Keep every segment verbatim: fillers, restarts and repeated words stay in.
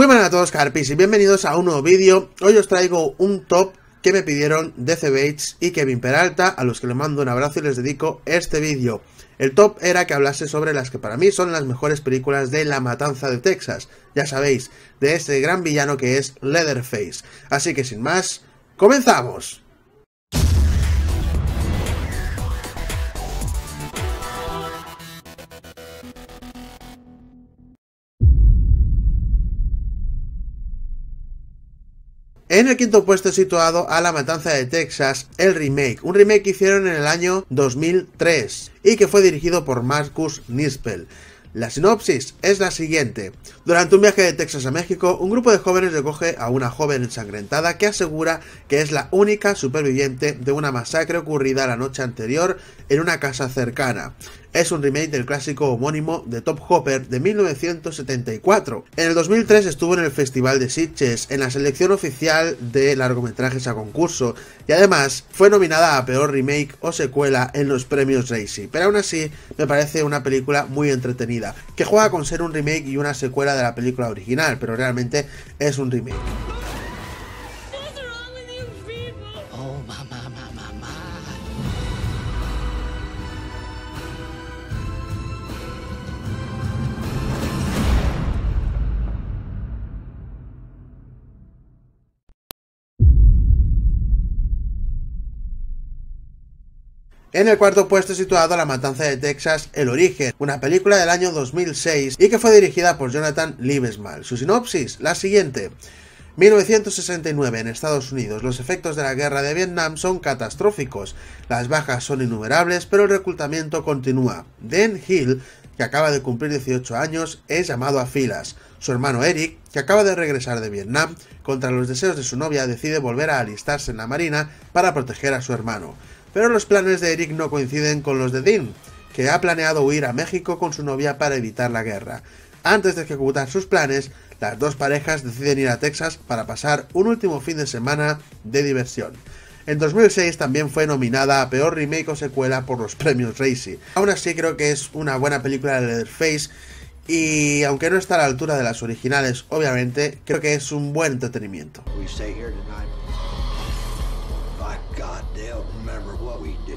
Muy buenas a todos, Carpis, y bienvenidos a un nuevo vídeo. Hoy os traigo un top que me pidieron D C Bates y Kevin Peralta, a los que les mando un abrazo y les dedico este vídeo. El top era que hablase sobre las que para mí son las mejores películas de La Matanza de Texas, ya sabéis, de ese gran villano que es Leatherface. Así que sin más, ¡comenzamos! En el quinto puesto he situado a La Matanza de Texas, el remake, un remake que hicieron en el año dos mil tres y que fue dirigido por Marcus Nispel. La sinopsis es la siguiente. Durante un viaje de Texas a México, un grupo de jóvenes recoge a una joven ensangrentada que asegura que es la única superviviente de una masacre ocurrida la noche anterior en una casa cercana. Es un remake del clásico homónimo de Top Hopper de mil novecientos setenta y cuatro. En el dos mil tres estuvo en el Festival de Sitges, en la selección oficial de largometrajes a concurso, y además fue nominada a Peor Remake o Secuela en los premios Razzie. Pero aún así me parece una película muy entretenida, que juega con ser un remake y una secuela de la película original, pero realmente es un remake. En el cuarto puesto he situado La Matanza de Texas, El Origen, una película del año dos mil seis y que fue dirigida por Jonathan Liebesman. Su sinopsis, la siguiente. mil novecientos sesenta y nueve en Estados Unidos. Los efectos de la guerra de Vietnam son catastróficos. Las bajas son innumerables, pero el reclutamiento continúa. Dan Hill, que acaba de cumplir dieciocho años, es llamado a filas. Su hermano Eric, que acaba de regresar de Vietnam, contra los deseos de su novia, decide volver a alistarse en la marina para proteger a su hermano. Pero los planes de Eric no coinciden con los de Dean, que ha planeado huir a México con su novia para evitar la guerra. Antes de ejecutar sus planes, las dos parejas deciden ir a Texas para pasar un último fin de semana de diversión. En dos mil seis también fue nominada a Peor Remake o Secuela por los premios Razzie. Aún así creo que es una buena película de Leatherface y aunque no está a la altura de las originales, obviamente, creo que es un buen entretenimiento. God, they'll remember what we did.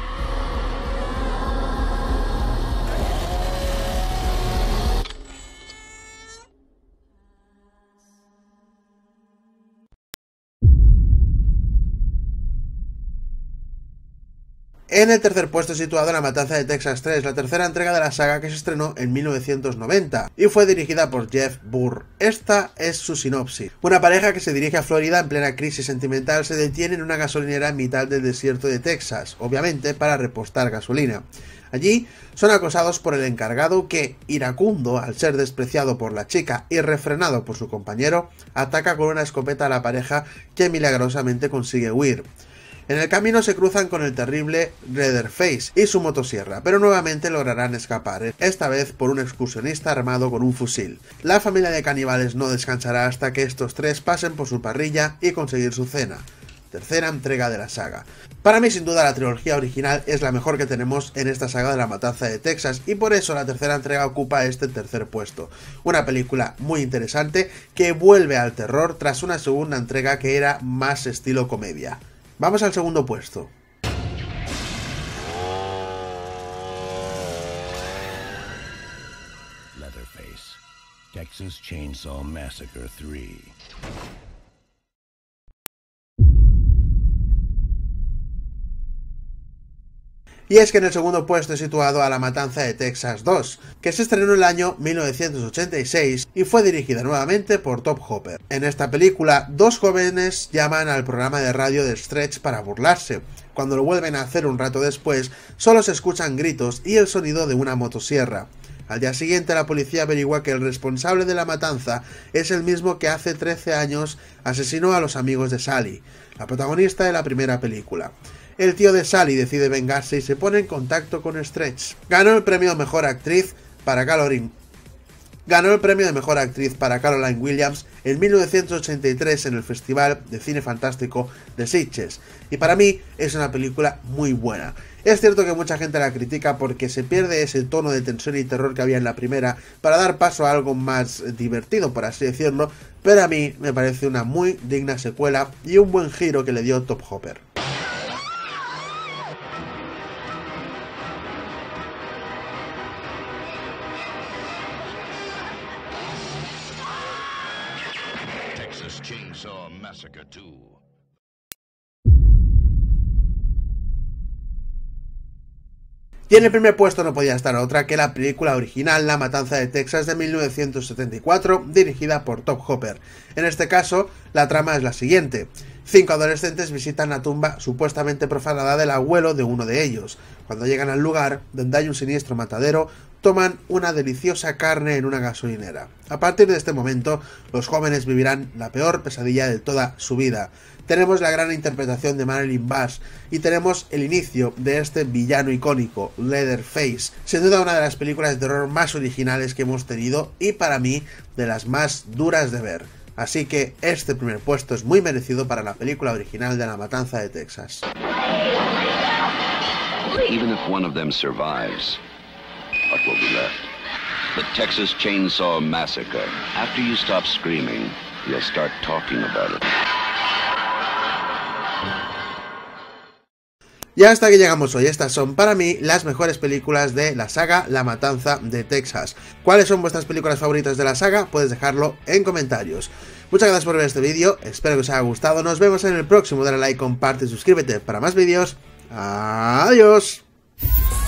En el tercer puesto situado La Matanza de Texas tres, la tercera entrega de la saga que se estrenó en mil novecientos noventa y fue dirigida por Jeff Burr. Esta es su sinopsis. Una pareja que se dirige a Florida en plena crisis sentimental se detiene en una gasolinera en mitad del desierto de Texas, obviamente para repostar gasolina. Allí son acosados por el encargado que, iracundo al ser despreciado por la chica y refrenado por su compañero, ataca con una escopeta a la pareja que milagrosamente consigue huir. En el camino se cruzan con el terrible Leatherface y su motosierra, pero nuevamente lograrán escapar, esta vez por un excursionista armado con un fusil. La familia de caníbales no descansará hasta que estos tres pasen por su parrilla y conseguir su cena. Tercera entrega de la saga. Para mí, sin duda, la trilogía original es la mejor que tenemos en esta saga de La Matanza de Texas y por eso la tercera entrega ocupa este tercer puesto. Una película muy interesante que vuelve al terror tras una segunda entrega que era más estilo comedia. Vamos al segundo puesto. Leatherface, Texas Chainsaw Massacre tres. Y es que en el segundo puesto he situado a La Matanza de Texas dos, que se estrenó en el año mil novecientos ochenta y seis y fue dirigida nuevamente por Top Hopper. En esta película, dos jóvenes llaman al programa de radio de Stretch para burlarse. Cuando lo vuelven a hacer un rato después, solo se escuchan gritos y el sonido de una motosierra. Al día siguiente, la policía averigua que el responsable de la matanza es el mismo que hace trece años asesinó a los amigos de Sally, la protagonista de la primera película. El tío de Sally decide vengarse y se pone en contacto con Stretch. Ganó el premio a Mejor Actriz para Caroline Ganó el premio de Mejor Actriz para Caroline Williams en mil novecientos ochenta y tres en el Festival de Cine Fantástico de Sitges, y para mí es una película muy buena. Es cierto que mucha gente la critica porque se pierde ese tono de tensión y terror que había en la primera para dar paso a algo más divertido, por así decirlo, pero a mí me parece una muy digna secuela y un buen giro que le dio Top Hopper. Texas Chainsaw Massacre dos. Y en el primer puesto no podía estar otra que la película original La Matanza de Texas de mil novecientos setenta y cuatro, dirigida por Top Hopper. En este caso, la trama es la siguiente. Cinco adolescentes visitan la tumba supuestamente profanada del abuelo de uno de ellos. Cuando llegan al lugar, donde hay un siniestro matadero, toman una deliciosa carne en una gasolinera. A partir de este momento, los jóvenes vivirán la peor pesadilla de toda su vida. Tenemos la gran interpretación de Marilyn Bass y tenemos el inicio de este villano icónico, Leatherface, sin duda una de las películas de terror más originales que hemos tenido y para mí de las más duras de ver. Así que este primer puesto es muy merecido para la película original de La Matanza de Texas. Even if one of them survives, what will be left? The Texas Chainsaw Massacre. After you stop screaming, you'll start talking about it. Y hasta aquí llegamos hoy. Estas son para mí las mejores películas de la saga La Matanza de Texas. ¿Cuáles son vuestras películas favoritas de la saga? Puedes dejarlo en comentarios. Muchas gracias por ver este vídeo, espero que os haya gustado. Nos vemos en el próximo. Dale like, comparte y suscríbete para más vídeos. Adiós.